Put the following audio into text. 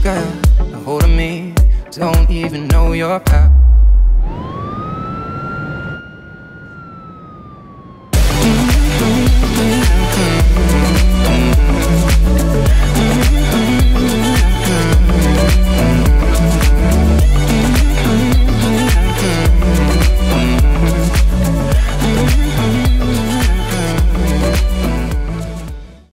got a hold of me. Don't even know your power.